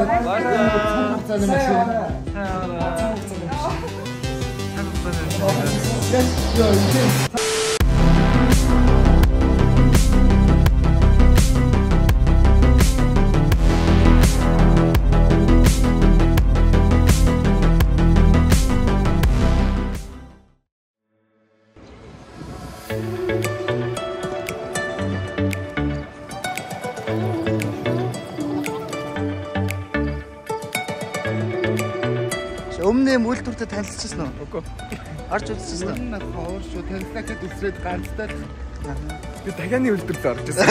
Өмнө юм үйлдвэртэй танилцчихсан уу? Үгүй. Орж үзчихсэн үү? Энэ хоор шүү танилцлаа гэд үсрээд ганцтай л. Би дахианы үйлдвэрт орж ирсэн.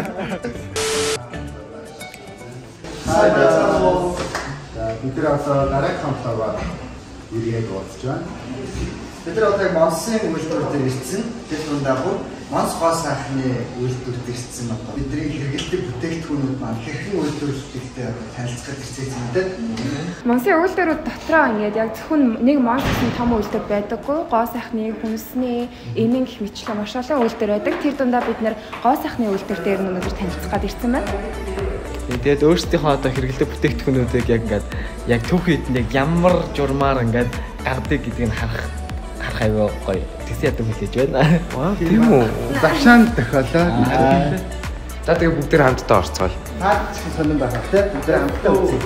Бид нар одоо дараагийн хамтлагаар ирээд уулзж байна. Бид нар одоо Монсын үйлдвэр дээр ирсэн. Тэр дундаа бүр Монс гоо сайхны үйлдвэр дээр ирсэн одоо. Бидний хэрэгэлдэг бүтээгдэхүүнүүд маань хэрхэн үйлдвэрлэлтэй танилцахад ирсэн юм дээ. Монсын үйлдвэрүүд дотроо ингээд яг зөвхөн нэг Монс гэсэн том үйлдвэр байдаггүй. Гоо сайхны, хүнсний, эмийн гэх мэтлэн маш олон үйлдвэр байдаг. Тэр дундаа бид нэр гоо сайхны үйлдвэр дээр өнөөдөр танилцахад ирсэн байна. Тэгээд өөрсдийнхөө одоо хэрэглэдэг бүтээгдэхүүнүүдийг яг ингээд яг төв хийдэн яг ямар журмаар ингээд гардаг гэдгийг нь харах аюу гоё. Тэсээ ядуу хэлж байна. Тийм үү? Завшаан тохиолоо. За тэгээ бүгд тэр хамтдаа орцгоё. Таад ч сонирн байгаа тийм. Бид нар хамтдаа үзье.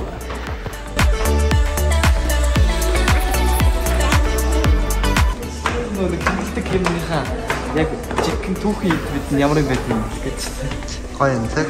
Нөгөө хэрэглэдэг хэмнийхаа яг жигэн түүхий бид нь ямар юм бэ гэж Гоё юм тийм.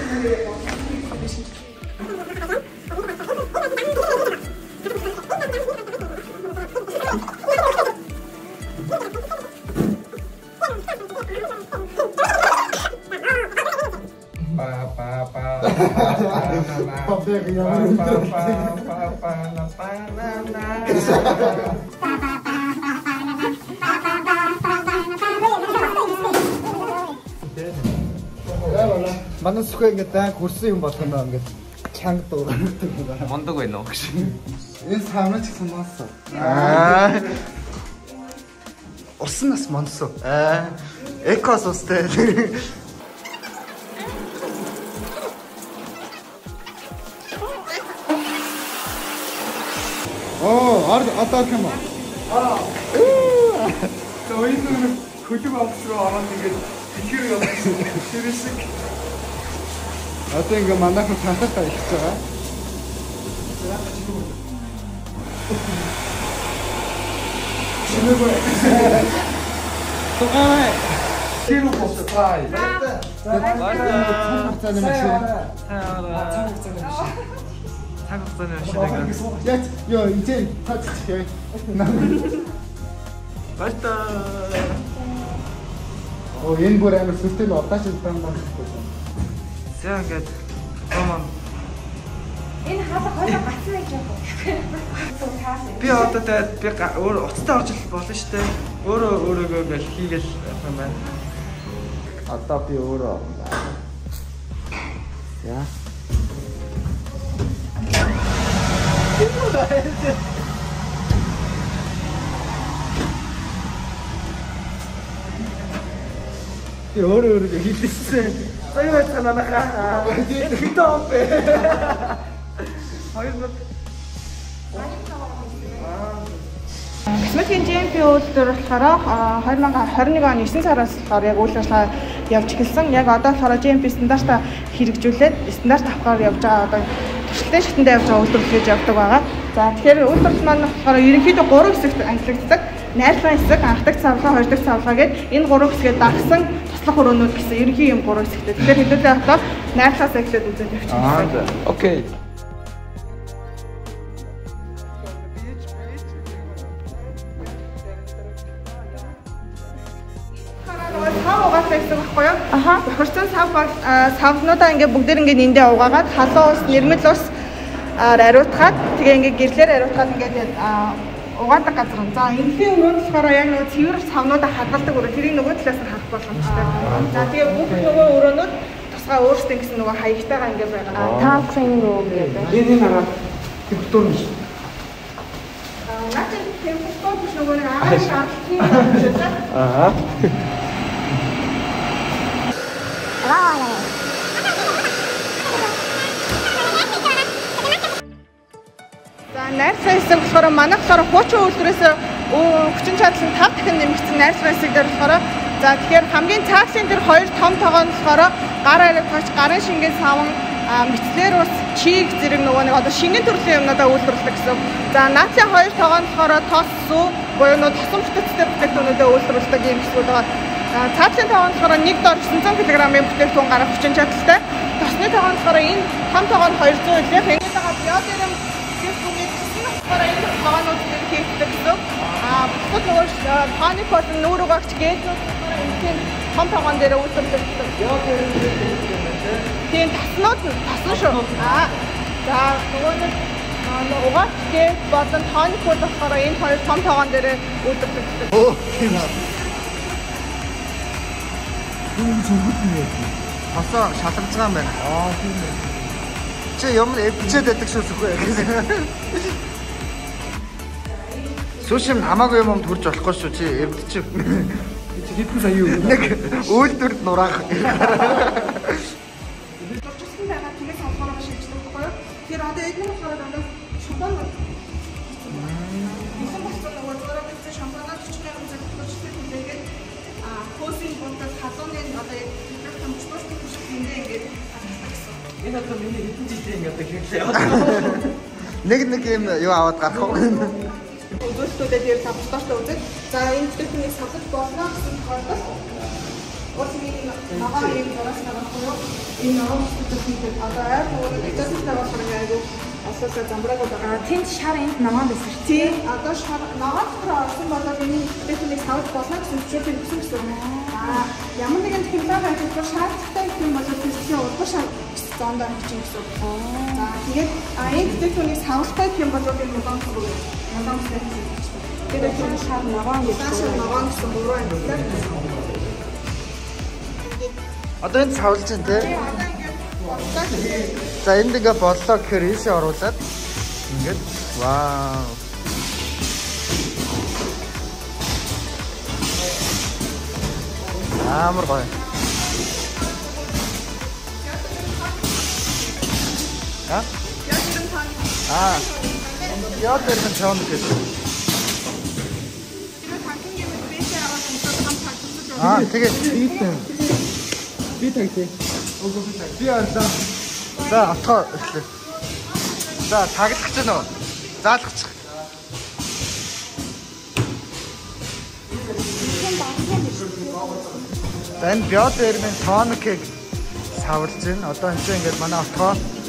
Манайс хөө ингээд хөрсөн юм болгоно ингээд чанга дуурайдаг. мондог байна уу гэж. Энэ самраж гэсэн монсоо. Усан нас монсоо. Экос устэй. Одоо юм аа. Тойн хөлөг авч руу ороод ингээд тэгэхээр явсан. Тэрсэг. Одоо ингээ манайхан цаатаа ихж байгаа. Шинэгүй. Тохой. Киро постай. Яг ёо итэй татчих. Баста. Энэ бүр амар сүртэй удаач удаан байна. За ингээд томон. Энэ хасаа хоёроо гацсан байж байгаа. Би одоо тэгээд би өөр уцтай орж ил болно шүү дээ. Өөрөөгөө ингээл хийгээл юм байна. Одоо би өөрөө. Яа. Би өөрөө хийлээсэн. Сая цаанаа. Хитоо бэ. Косметикийн GMP үйлдвэр болохоор 2021 оны 9 сараас болохоор яг үйл ажиллагаа явж эхэлсэн. Яг одоо болохоор GMP стандартаа хэрэгжүүлээд стандарт авахаар явж байгаа одоо туршилтын шатанд явж байгаа үйлдвэрлэл хийж явдаг байгаа. За тэгэхээр үйлдвэрлэл маань болохоор ерөнхийдөө 3 хэсэгт ангилагддаг. Найрлагын хэсэг, анхдагч савлгаа, хоёрдагч савлгаа гэдэг энэ 3 хэсгээд дагсан туслах өрөөнүүд гэсэн ерөнхий юм 3 хэсэгтэй. Тэгэхээр хэдүүлээ авто найрлагаас эхлээд үзэж явчихсан. Окей. Аха. Хурцсан савнуудаа ингээ бүгдээр ингээ эндээ угаагаад халуун ус, нэрмэл ус ариутгаад тэгээ ингээ гэрлээр ариутгаад ингээ угаадаг газар. За энэхийн өрөөнд болохоор яг нөгөө цэвэр савнуудаа хадгалдаг өрөө. Тэрийг нөгөө талаас нь харах боломжтой. За тэгээ бүх нөгөө өрөөнүүд тусгай өөрсдөө гэсэн нөгөө хаягтайгаа ингээ байгаа. Таавхын нөгөө гэдэг. Энэ хараад температур нь. Наач температур биш нөгөө агаар шаардлагатай. Аа. Найрсаа хэсэг болохоор манайх болохоор хуучин үйлдвэрээс хүчин чадал нь 5 дахин нэмэгдсэн найрсаа хэсэг дээр болохоор за тэгэхээр хамгийн цаашлын тэр хоёр том тоогоо болохоор гар арай тооч гарын шингэн саван мэтчлэр ус чиг зэрэг нөгөө нэг одоо шингэн төрлийн юмнуудаа үйлдвэрлэдэг гэсэн. За наадлын хоёр тоогоо болохоор тос сүү буюу нөө тосон бүтэцтэй бүтээгдэхүүнүүдэд үйлдвэрлэдэг юм эсвэл байгаа. Цаатлын тоогоо болохоор 1 дор 900 кг-ийн бүтээгдэхүүн гарах хүчин чадалтай. Тосны тоогоо болохоор энэ том тоогоо нь 200 илэх. Энийг байгаа биодэрэм бүтээгдэхүүний тосны болохоор энэ тоогоонууд дээр хийгддэг гэсэн. Бусад нөгөө тоник болон нүүргөгч гээднүүд энэ том тоогоон дээр үйлдвэрлэдэг. Биодэрэм тийм таснууд тасна шүү. За нөгөө нэг угаач гээд болон тоникууд болохоор энэ хоёр том тоогоон дээр үйлдвэрлэдэг. Оо тийм аа. Юу зүгт нэ. Хосоо шалгаж байгаа юм байна. Тийм ээ. Чи юм эвчээд байдаг шүү зүггүй. Сушим хамаагүй юм төрж болохгүй шүү чи эвдчих. Хэдэн сая юу? Нэг үйлдвэрд нураах. Дурчсан байгаа тиймээс болохоор шийддэг байхгүй юу? Тэр одоо эдгээр болохоор дандаа шампан энэ болсон нөгөө зураг дээр шампанаа төчгөө үзэгдүүлчихсэн тэгээд хөөсийн бунтад халууны одоо яг томчтой шиг хэмнээ ингээд хатчихсан. Энэ одоо миний хэдэн жилийн одоо хэрэглээ яваад. Нэг юм юу аваад гарах уу? Үзүүлэлтүүдэд дээр тавталтай үзэг. За энэ бүтээгдэхүүнийг савлаж болно гэсэн тохиолдолд өөрсдийн нагаа юм дураас нагаа энэ нагаа бүтээгдэхүүнийг одоо айр нөгөө эцэстэй болохоор айгу асуусаа замбраагүй байгаа. Тэнд шар энд нагаа байсан шүү. Тий, одоо шар нагаа болохоор орсон болоод энэ бүтээгдэхүүнийг савлаж болно гэсэн зөвшөөрлийг өгсөн гэсэн. Ямар нэгэн технологи ажиглаж шаардлагатай юм бол тэсгийн урд шар зондоо хийчих гэсэн. За тэгээд энэ бүтээгдэхүүнийг савлахтай юм бол энэ улаан зүг тэгээд энэ шар нагаа гэсэн буруу юм байна. Одоо энэ цавлж байна те. За энд ингээ боллоо гэхээр ийшээ оруулаад ингээд вау. Амар гоё. Яа дээр нь чаана гэж. Тэгээд би тагтээ. Би анзаа. За отгоо эхлэв. За таглах гэж нөө. Заалгачих. За энэ биотермийн тоникийг савлж байна. Одоо энэ чинь ингээд манай отгоо.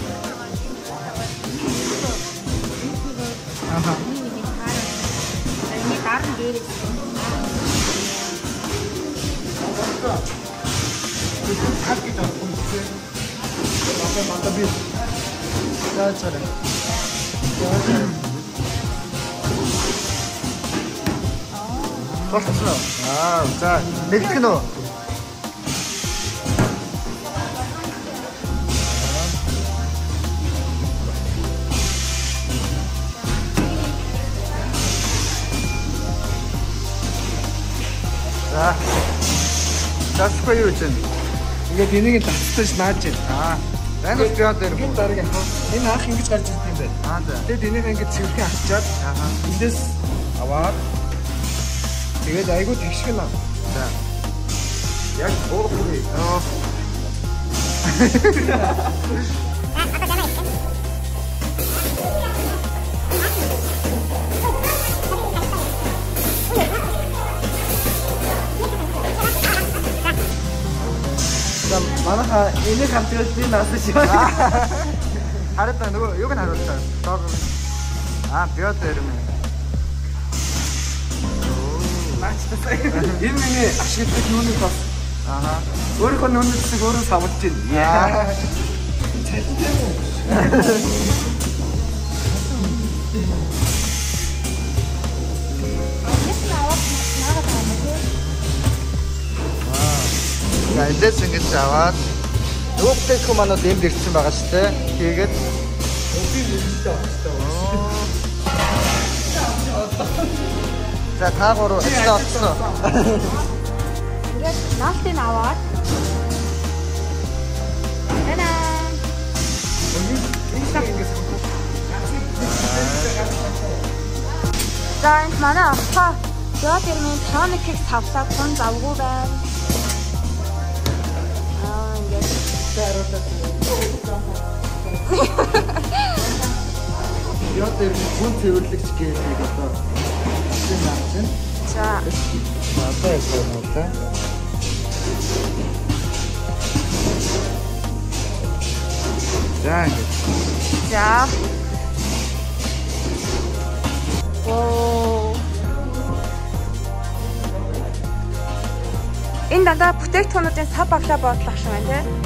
Ini taruh diri. Болчихлоо. За нэгдэх нь үү? За. Засгүй юу чинь? Ингээд энийг тасдаж нааж байна. Энэ био дээр энэ дараг яг энэ анх ингэж гарч ирсэн юм байна. За. Тэгэд энийг ингээд цэвэрхэн авчаад эндээс аваад тэгээд айгуу тэгшгэн. За. Яг уургүй. Манайха энийг хамтгал би наасан шиг. Хараад нөгөө юг нь харуулсан. Био дээр юм. Наачтай. Энэ миний ашигладаг нүуний тос. Өөрийнхөө нүуний тосыг өөрөө савлж байна. За эндээс ингэж аваад нөгөө бүтээгдэхүүн манад энд ирсэн байгаа шүү дээ. Тэгээд за та гурав ажиллаа олсон. Ингээд наалтын аваад. Эна. За энэ манай авто Биотермийн Tonic-ийг тавтаад гон завгүй байна. Ингээд Биотермийн хүн цэвэрлэгч гэдэг одоо энэ авч байна. за Одоо яасан уу та? за оо энэ дандаа бүтээгдэхүүнүүдийн сав багтаа бодлох шиг байна тийм.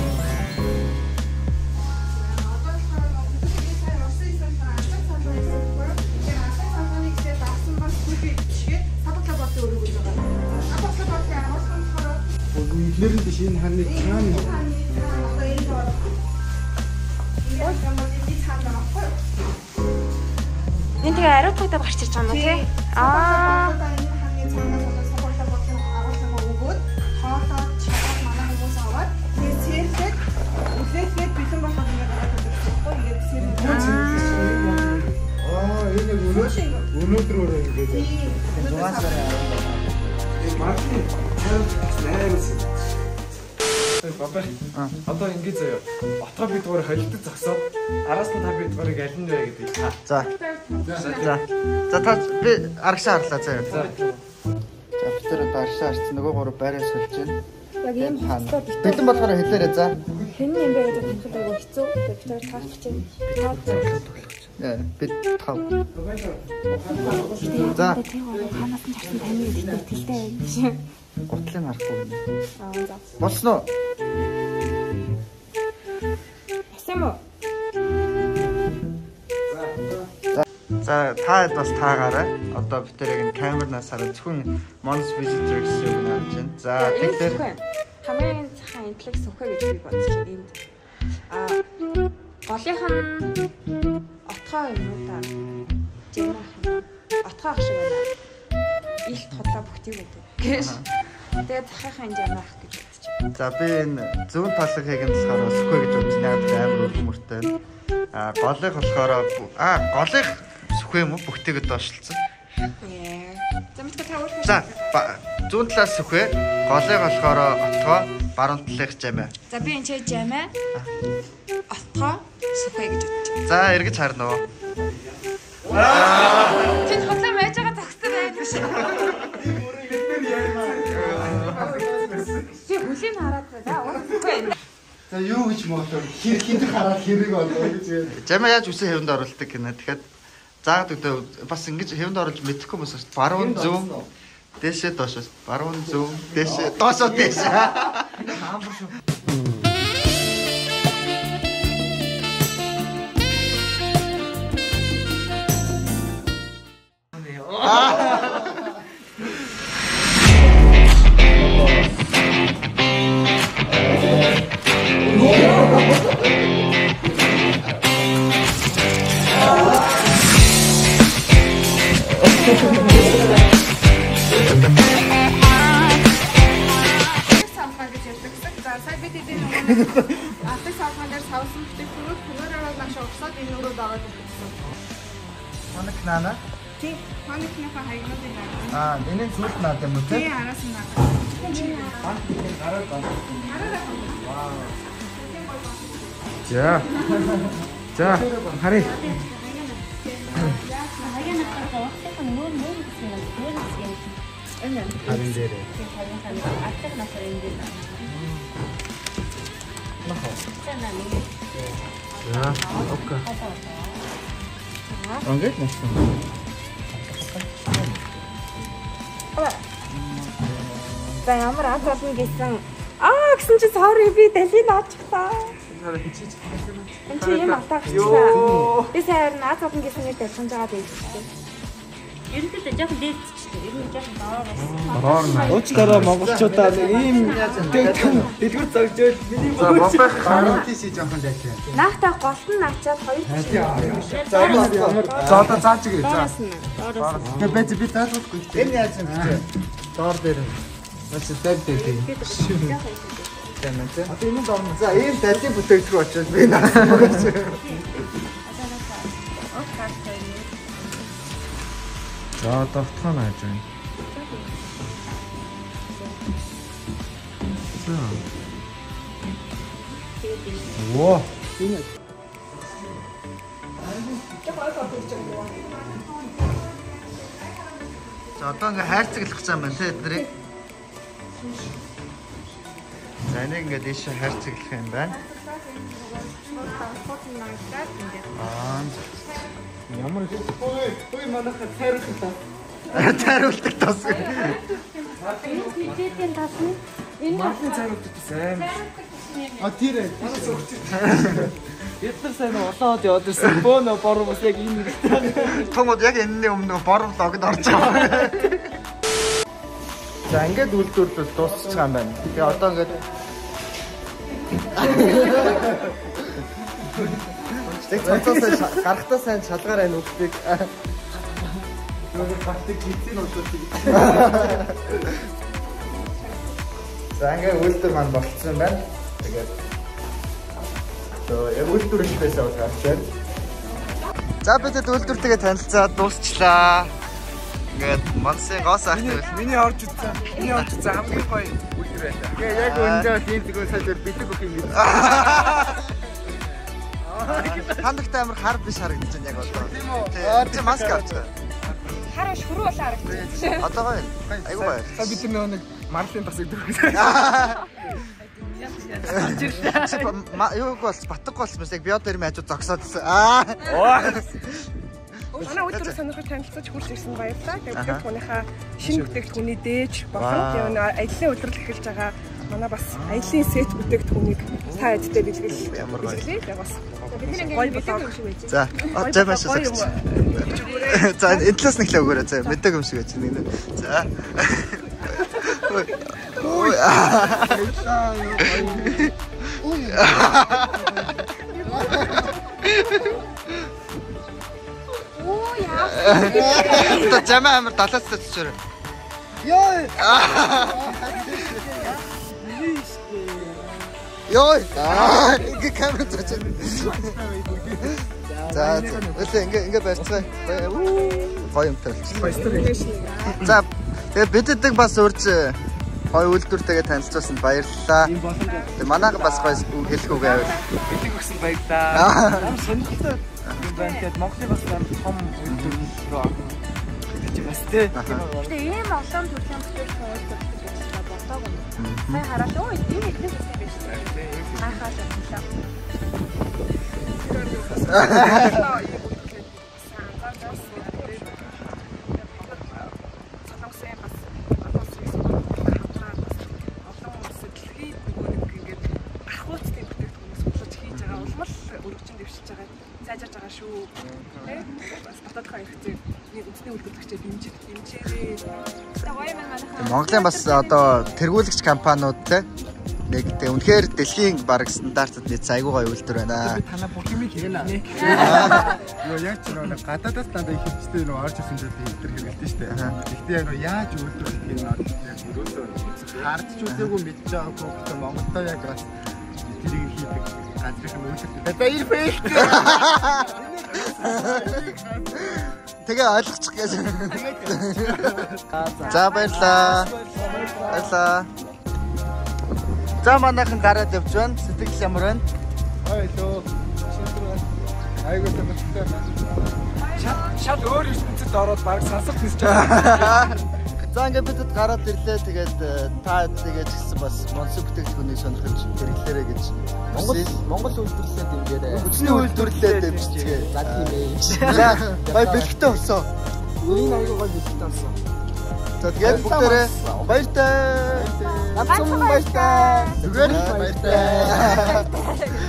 Эдгээр нь биш энэ ханы цаана. Энэ тэгээ ариутгуудад гарч ирж байгаа юм тий. Аа. Өнөөдөр ингээд Мартин Бабар. Одоо ингэ заяа. Отгоо бид гоор холилдог зогсоод араас нь та бид гоорыг аль нь вэ гэдэг. За. За та би аргашаа харлаа заяа. За бид тэр одоо аргашаа харсан нөгөө гурав байраа сольж байна. Яг ийм хаалт бэлэн болохоор хэлээрэй за. хэн юм бэ гэдэг бодоход айгүй хэцүү. Бид тэр таарч чинь. Бид тав. За. Ханаас нь чарсан таны ихтэй юм. Готлын харахгүй. За. Болсон уу? Асам уу? За таад бас таагаарай. Одоо бид тэр яг камернаас хараад зөвхөн Mons Visitors юм харж байна. За тэгэхээр хамгийн цахан интеллекс сөхөө гэж би бодож байна. Энд голынх нь отгоо юм уу та? Жимрах юм. Отгоо ах шиг байна. Илт хотлоо бүгтийг байдаг. Гэж. Тэгээд захихын жамрах гэж бодож байна. за би энэ зүүн талынхыг нь болохоор сөхөө гэж бодож байгаа амар өргөмөртэй. Голыг болохоор голыг сөхөө юм уу бүгтийгэд доошлцсон. За мэдгүй та өөрөө. За зүүн талаас сөхөө, голыг болохоор отгоо, баруун талынх жамаа. За би энэ ч жамаа. Отгоо сөхөө гэж бодож байна. За эргэж харна уу? Тэнд хотлоо байж байгаа зогссон байх биш. Чи хүлийн хараад байгаа. Үгүй. За юу гэж моотор хинт хараад хэрэг болоо гэж. Жамаа яаж үсэн хэвэнд оруулдаг гинэ. Тэгэхээр заагаад өгдөө бас ингэж хэвэнд оруулж мэдэхгүй бас баруун зүүн дээшээ доошоо баруун зүүн дээшээ доошоо дээшээ. Хаамбар шүү. Аты савхан дээр савсан бүтээгдэхүүнүүд хөрөөрөө маш урсаад энэ өрөө дагаад өгсөн. Манайх наана. Тий, манайхныхаа хаягнуудыг хараа. Энэ зүйл наад юм уу те? Тий, араас нь наад. За. За, харъя. Харин дээр. За, окей. Окей, нэстэ. За ямар ад болно гэсэн. Гэсэн чи sorry би далийг наачихлаа. Энд чи юм атаачихлаа. Би саяар наад болно гэсэн нэг дэлгэн жагаад байсан. Ерөнхийдөө жоохон дээлцчихсэн. Ерөнхийдөө жоохон доор байна. Уучлаарай монголчуудаа нэг ийм дэлгүр зогжөөл миний За бомбах хараа тийш жоохон дайтай. Наахтай гол нь наачаад хоёр За одоо заач гээ. За. доороос. Тэгээ би таахгүй. Энэ яаж юм бэ? Доор дээр. Маш дэв дэв. Тэмээ. Одоо энэ доор. За ийм далийн бүтээгдэхүүн очоод би наасан. За одоо утгаа нааж байна. За. Оо. За одоо ингээ хайрцаглах гэж байгаа юм байна те эднэрийг. За энийг ингээ дээш хайрцаглах юм байна. Ямар ой манайхад хайруулдаг. Хайруулдаг тас. Тэдийн тас нь энэ Мафийн хайруулдаг сайн. А тэр манайс өгч. Эдгээр сайн улаад яваад ирсэн. Бөөнө бороо бас яг энэ хэрэгтэй. Томод яг энэний өмнө бороо логд орж байгаа. За ингээд үйлдвэрлэл дуусчих юм байна. Тэгээ одоо ингээд Тэг цацаас гарахтаа сайн шалгаар айн үгтийг. Нөгөө гартыг хийцэн удахгүй. За ингээд үйлдвэр маань болцсон байна. Тэгээд яг үйлдвэрлэлээс аваад байна. За бид үйлдвэртэйгээ танилцаад дуусчлаа. Ингээд Монсын гоо сайхан. Миний орж үзсэн. Хамгийн гоё үйлдвэр байлаа. Тэгээ яг өнөө тийм тэгвэл сайдэр бидэг өгөх юм. Хандагт амар хар биш харагдаж байна яг одоо. Тийм маск авчихсан. хар биш хөрөө бол харагдсан. Одоо гоё. Айгуу гоё. Та бид нэг Марлын тасыг дөрөв. Юу болц батг болсон бас яг биод ирмэ хажууд зогсоодсэн. Манай үйлдвэр сонирхож танилцаж хүрч ирсэн баярлалаа. Тэгээд бүтээгдэхүүнийхээ шинэ бүтээгдэхүүний дээж болон аяллаа удирдах эхэлж байгаа манай бас аяллаа сет бүтээгдэхүүнийг та эдтэй бэлгэлээ. Яг бас бидний гоё болоо шиг байж. За, одоо маш их. За, энэ талаас нэг л өгөөрэй. За, мэддэг юм шиг байж нэг. За. Ой. Ой. Оо яа. Одоо жамаа амар далаас төчөөр. Ёо. Ёо. Ингээ камер төчөөр. За, ингээ барьцгаа. Гоё юм тавьчихсан. За, тэгээ бидэд бас урьж гоё үйлдвэртэйгээ танилцуулсан баярлалаа. Тэгээ манайхан бас гоё хэлэх үг байвал. Бэлэг өгсөн баярлаа. Ямар сонирхолтой юм байна. Тэгээд Монголын бас амар том үйлдвэр рүү орох гэж бас тий. Тэгээ ийм олон төрлийн бүтээгдэхүүн үйлдвэрлэж болдог юм. Сайн хараад өө ийм ихнээс юм биш. Хайхаа шатлаа. Монголын бас одоо тэргүүлэгч компаниуд те нэг тэг үнэхээр дэлхийн бараг стандартад нийцсэн айгуу гоё үйлдвэр байна. Танаа бүх юм хийгнэ. Юу яг ч нэг гадаадаас дандаа их хэвчтэй нөө орж ирсэн зүйл хэлтэр хэрэгэлдэж штэ. Гэхдээ яг яаж үйлдвэрлэх юм яг өрөөсөө хардч үзээгүй мэдж байгаа хүмүүс Монголдоо яг бас тэрийг хийдэг ганцхан үйлдвэр. Одоо ир фэйк. Тэгээ ойлгочих гэж. За баярлаа. Баярлаа. За манайхан гараад явж байна. Сэтгэл ямар байна? Ойлоо. Шинтэр байна. Айгуу тэмцэлтэй байна. Шал өөр ертөнцид ороод баг сансалт хийж байгаа. За ингээд бидэд гараад ирлээ. Тэгээд та тэгээд гэсэн бас Монсын бүтээгдэхүүнийг сонирхож хэрэглээрэй гэж. Монгол үйлдвэрлэлд ингээрэй. Хүчний үйлдвэрлэлд дэмжчихээ. За тийм ээ. За бай бэлгтэй болсон. Үний аягүй гоё бэлгтэй болсон. За тэгээд бүгдээрээ баяртай. Амцсан баяртай. Зүгээр баяртай.